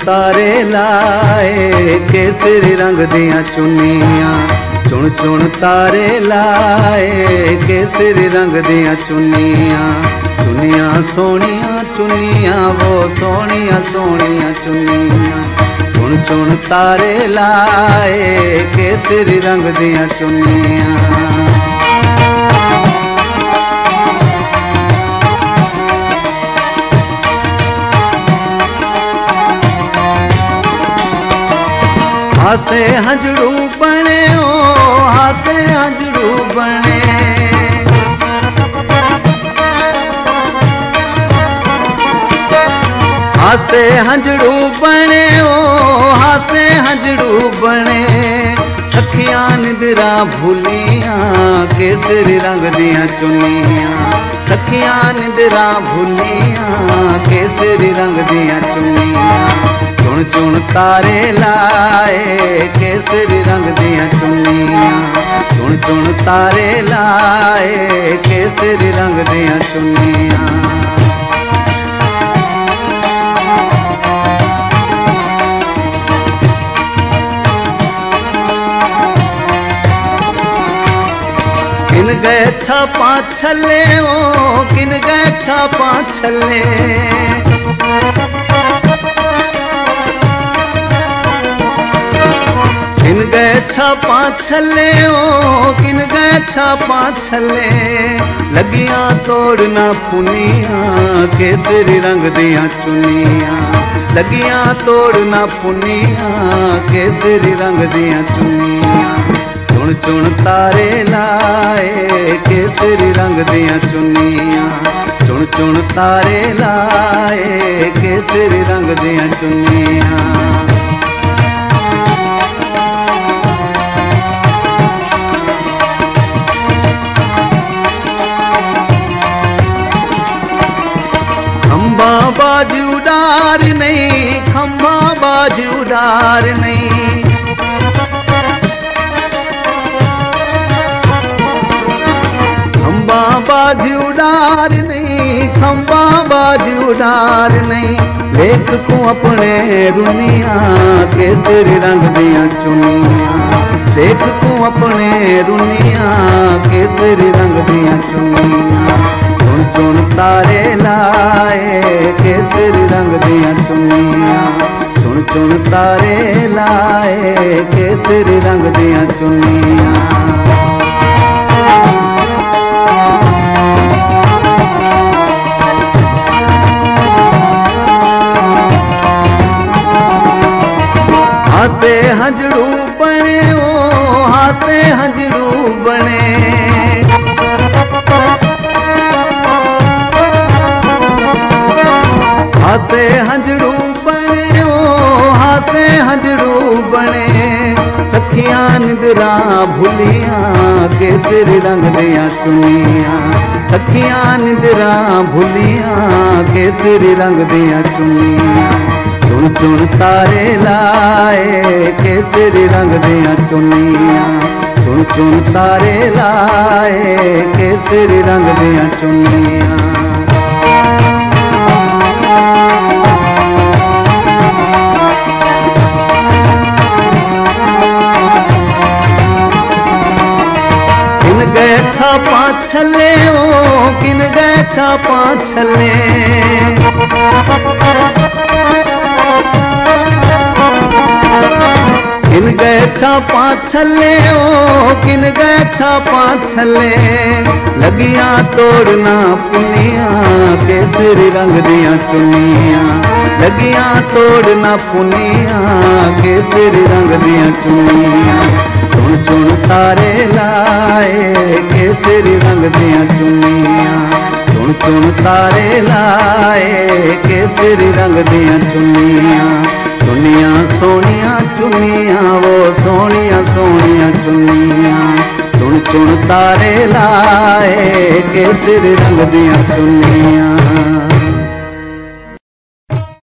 तारे लाए केसरी रंग दियां चुन्नियां, चुन चुन तारे लाए केसरी रंग दियां चुन्नियां। चुन्नियां सोनिया चुन्नियां वो सोनिया सोनिया चुन्नियां, चुन चुन तारे लाए केसरी रंग दियां चुन्नियां। हासे हंजड़ू बने ओ हासे हंजड़ू बने, हासे हंजड़ू बने ओ हासे हंजड़ू बने। सखियां निंदरा भूलियां केसरी रंग दियां चुन्नियां, सखियां निंदरा भूलियां केसरी रंग दियां चुन्नियां। चुन चुन तारे लाए केसरी रंग दियां चुन्नियां, चुन चुन तारे लाए केसरी रंग दियां चुन्नियां। किन गए छापा छले ओ किन गए छापा छले, किन गए छापा छले ओ किन गए छापा छले। लगियां तोड़ना पुनियां केसरी रंग दियां चुन्नियां, लगियां तोड़ना पुनियां केसरी रंग दियां चुन्नियां। चुन चुन तारे लाए केसरी रंग दियां चुन्नियां, चुन चुन तारे लाए केसरी रंग दियां चुन्नियां। खंबा बाज उडार नहीं खंबा बाज उडार नहीं, खंबा बाज उडार नहीं खंबा बाज उडार नहीं। लेख को अपने रुनिया केसरी रंग दियां चुन्नियां, लेख को अपने रुनिया केसरी रंग दियां चुन्नियां। चुन चुन तारे लाए केसरी रंग दियां चुन्नियां, चुन चुन तारे लाए केसरी रंग दियां चुन्नियां। हासे हंजड़ू बने ओ हासे हंजड़ू बने, हासे हंजड़ू बने ओ हासे हंजड़ू बने। सखियां निंदरा भूलियां केसरी रंग दियां चुन्नियां, सखियां निंदरा भूलियां केसरी रंग दियां चुन्नियां। चुन चुन तारे लाए केसरी रंग दियां चुन्नियां, चुन चुन तारे लाए केसरी रंग दियां चुन्नियां। किन गए छापा छले ओ किन गए छापा छले, किन गए छापा छले ओ किन गए छापा छले। लगियां तोड़ना पुनियां केसरी रंग दियां चुन्नियां, लगियां तोड़ना पुनियां केसरी रंग दियां चुन्नियां। चुन चुन तारे लाए केसरी रंग दियां चुन्नियां, चुन चुन तारे लाए केसरी रंग दियां चुन्नियां। चुन्नियां सोनिया चुन्नियां वो सोनिया सोनिया चुन्नियां, चुन चुन तारे लाए केसरी रंग दियां चुन्नियां।